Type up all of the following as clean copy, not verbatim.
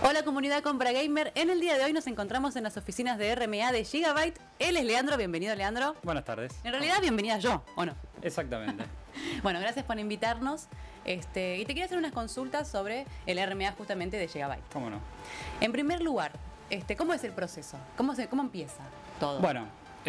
Hola comunidad Compra Gamer, en el día de hoy nos encontramos en las oficinas de RMA de Gigabyte. Él es Leandro, bienvenido Leandro. Buenas tardes. En realidad bienvenida yo, ¿o no? Exactamente. Bueno, gracias por invitarnos. Y te quería hacer unas consultas sobre el RMA justamente de Gigabyte. ¿Cómo no? En primer lugar, ¿cómo es el proceso? ¿Cómo empieza todo? Bueno,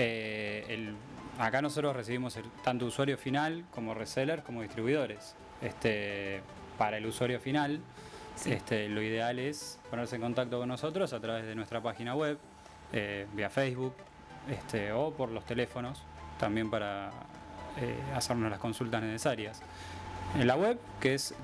acá nosotros recibimos tanto usuario final como reseller como distribuidores. Para el usuario final, sí, lo ideal es ponerse en contacto con nosotros a través de nuestra página web, vía Facebook, o por los teléfonos, también para hacernos las consultas necesarias. En la web, que es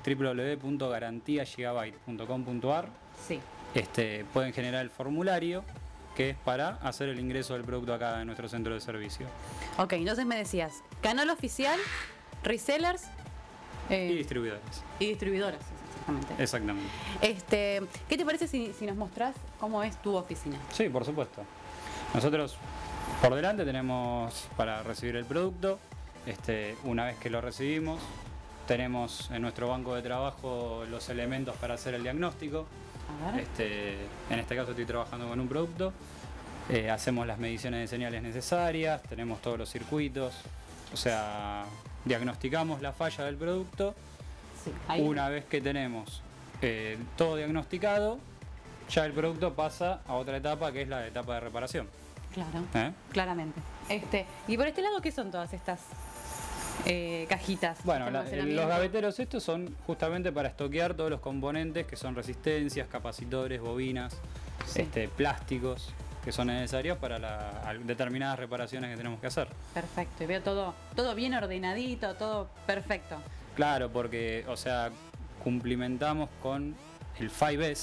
www.garantiagigabyte.com.ar, sí, pueden generar el formulario que es para hacer el ingreso del producto acá en nuestro centro de servicio. Ok, entonces me decías, canal oficial, resellers y distribuidores. Y distribuidoras, exactamente. Exactamente. ¿Qué te parece si nos mostrás cómo es tu oficina? Sí, por supuesto. Nosotros por delante tenemos para recibir el producto. Una vez que lo recibimos, tenemos en nuestro banco de trabajo los elementos para hacer el diagnóstico. A ver. En este caso estoy trabajando con un producto. Hacemos las mediciones de señales necesarias, tenemos todos los circuitos, o sea, diagnosticamos la falla del producto. Sí, una vez que tenemos todo diagnosticado, ya el producto pasa a otra etapa, que es la etapa de reparación. Claro, claramente. Y por este lado, ¿qué son todas estas cajitas? Bueno, los gaveteros estos son justamente para estoquear todos los componentes que son resistencias, capacitores, bobinas, sí, plásticos que son necesarios para determinadas reparaciones que tenemos que hacer. Perfecto, y veo todo bien ordenadito, todo perfecto. Claro, porque, o sea, cumplimentamos con el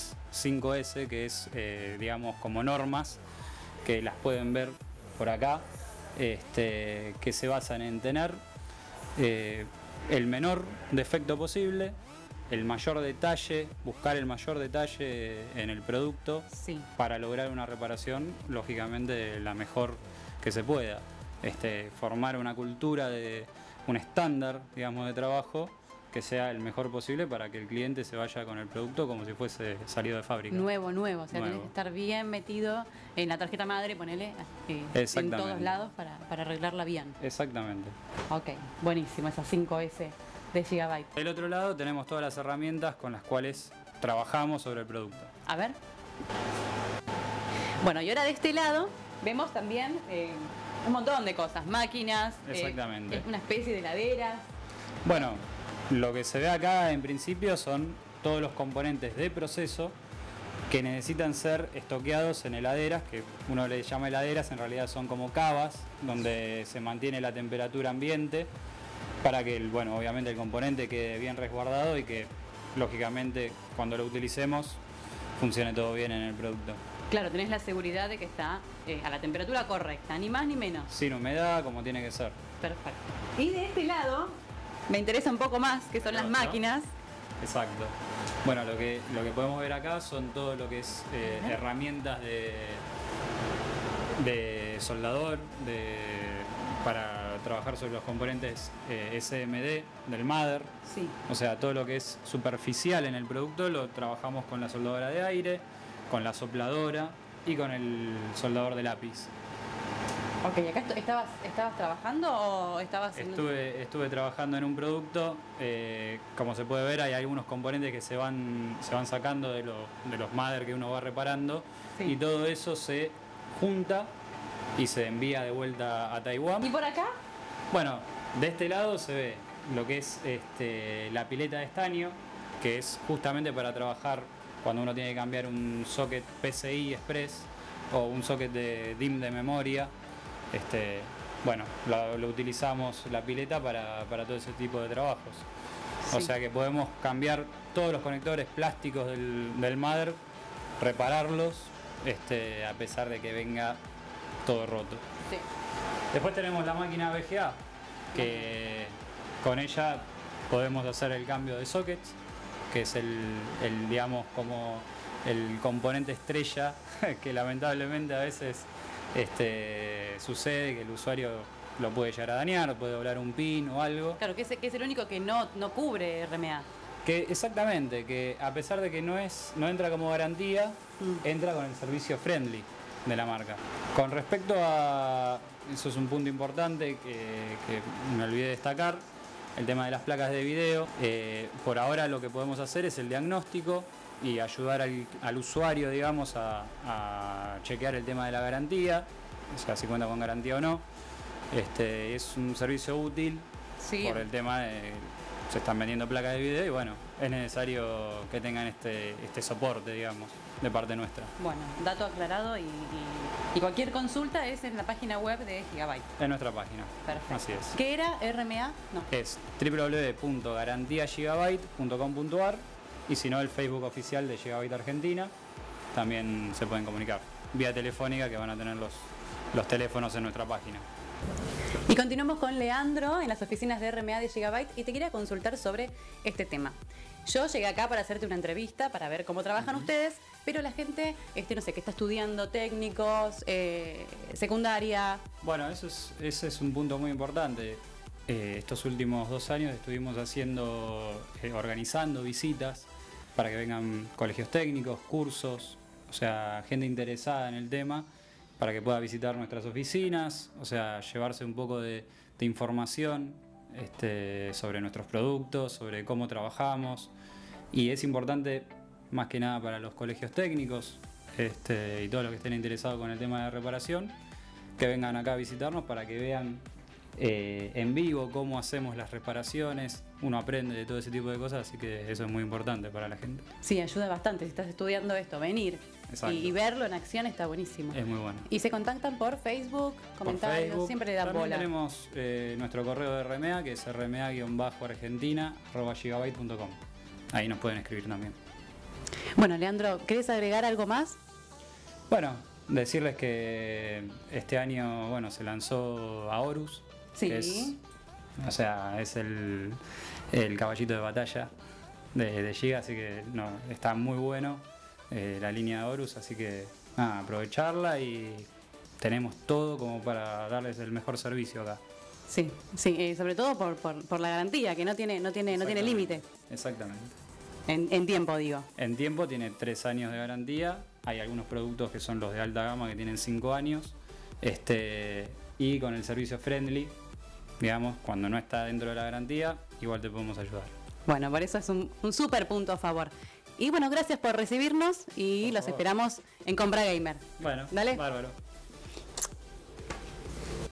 5S, que es, digamos, como normas, que las pueden ver por acá, que se basan en tener el menor defecto posible, el mayor detalle, buscar el mayor detalle en el producto, sí, para lograr una reparación, lógicamente, la mejor que se pueda. Formar una cultura de un estándar, digamos, de trabajo que sea el mejor posible para que el cliente se vaya con el producto como si fuese salido de fábrica. Nuevo, o sea, tenés que estar bien metido en la tarjeta madre, ponele en todos lados para arreglarla bien. Exactamente. Ok, buenísimo, esas 5S de Gigabyte. Del otro lado tenemos todas las herramientas con las cuales trabajamos sobre el producto. A ver. Bueno, y ahora de este lado vemos también un montón de cosas, máquinas, exactamente, una especie de heladeras. Bueno, lo que se ve acá en principio son todos los componentes de proceso que necesitan ser estoqueados en heladeras, que uno le llama heladeras, en realidad son como cavas donde se mantiene la temperatura ambiente para que, obviamente el componente quede bien resguardado y que, lógicamente, cuando lo utilicemos funcione todo bien en el producto. Claro, tenés la seguridad de que está a la temperatura correcta, ni más ni menos. Sin humedad, como tiene que ser. Perfecto. Y de este lado me interesa un poco más, que son las máquinas. Exacto. Bueno, lo que podemos ver acá son todo lo que es herramientas de soldador, para trabajar sobre los componentes SMD del mother. Sí. O sea, todo lo que es superficial en el producto lo trabajamos con la soldadora de aire, con la sopladora y con el soldador de lápiz. Ok, ¿acá estabas trabajando o estabas haciendo...? Estuve trabajando en un producto, como se puede ver hay algunos componentes que se van sacando de los mother que uno va reparando, sí, y todo eso se junta y se envía de vuelta a Taiwán. ¿Y por acá? Bueno, de este lado se ve lo que es la pileta de estaño, que es justamente para trabajar cuando uno tiene que cambiar un socket PCI Express o un socket de DIMM de memoria. Lo utilizamos la pileta para todo ese tipo de trabajos. Sí. O sea que podemos cambiar todos los conectores plásticos del mother, repararlos, a pesar de que venga todo roto. Sí. Después tenemos la máquina VGA, que con ella podemos hacer el cambio de sockets, que es digamos, como el componente estrella que lamentablemente a veces sucede, que el usuario lo puede llegar a dañar, puede doblar un pin o algo. Claro, que es el único que no cubre RMA. Que exactamente, que a pesar de que no entra como garantía, entra con el servicio friendly de la marca. Con respecto a, eso es un punto importante que me olvidé de destacar, el tema de las placas de video. Por ahora lo que podemos hacer es el diagnóstico y ayudar al usuario, digamos, a chequear el tema de la garantía, o sea, si cuenta con garantía o no. Es un servicio útil por el tema de se están vendiendo placas de video y bueno, es necesario que tengan este soporte, digamos, de parte nuestra. Bueno, dato aclarado y cualquier consulta es en la página web de Gigabyte. En nuestra página. Perfecto. Así es. ¿Qué era RMA? No. Es www.garantiagigabyte.com.ar y si no, el Facebook oficial de Gigabyte Argentina también se pueden comunicar vía telefónica, que van a tener los teléfonos en nuestra página. Y continuamos con Leandro en las oficinas de RMA de Gigabyte y te quería consultar sobre este tema. Yo llegué acá para hacerte una entrevista, para ver cómo trabajan ustedes, pero la gente, no sé, que está estudiando técnicos, secundaria. Bueno, ese es un punto muy importante. Estos últimos 2 años estuvimos organizando visitas para que vengan colegios técnicos, cursos, o sea, gente interesada en el tema, para que pueda visitar nuestras oficinas, o sea, llevarse un poco de información sobre nuestros productos, sobre cómo trabajamos. Y es importante, más que nada para los colegios técnicos y todos los que estén interesados con el tema de reparación, que vengan acá a visitarnos para que vean en vivo cómo hacemos las reparaciones. Uno aprende de todo ese tipo de cosas, así que eso es muy importante para la gente. Sí, ayuda bastante. Si estás estudiando esto, venir y verlo en acción está buenísimo. Es muy bueno. Y se contactan por Facebook, comentarios, por Facebook, siempre le dan bola. Tenemos nuestro correo de RMA, que es rma-argentina@gigabyte.com. Ahí nos pueden escribir también. Bueno, Leandro, ¿querés agregar algo más? Bueno, decirles que este año, bueno, se lanzó Aorus. Sí. Que es el caballito de batalla de Giga, así que está muy bueno la línea de Aorus, así que nada, aprovecharla y tenemos todo como para darles el mejor servicio acá. Sí, sobre todo por la garantía, que no tiene límite. Exactamente. En tiempo, digo. En tiempo tiene 3 años de garantía. Hay algunos productos que son los de alta gama que tienen 5 años. Y con el servicio friendly, digamos, cuando no está dentro de la garantía, igual te podemos ayudar. Bueno, por eso es un súper punto a favor. Y bueno, gracias por recibirnos y los esperamos en Compra Gamer. Bueno, dale. Bárbaro.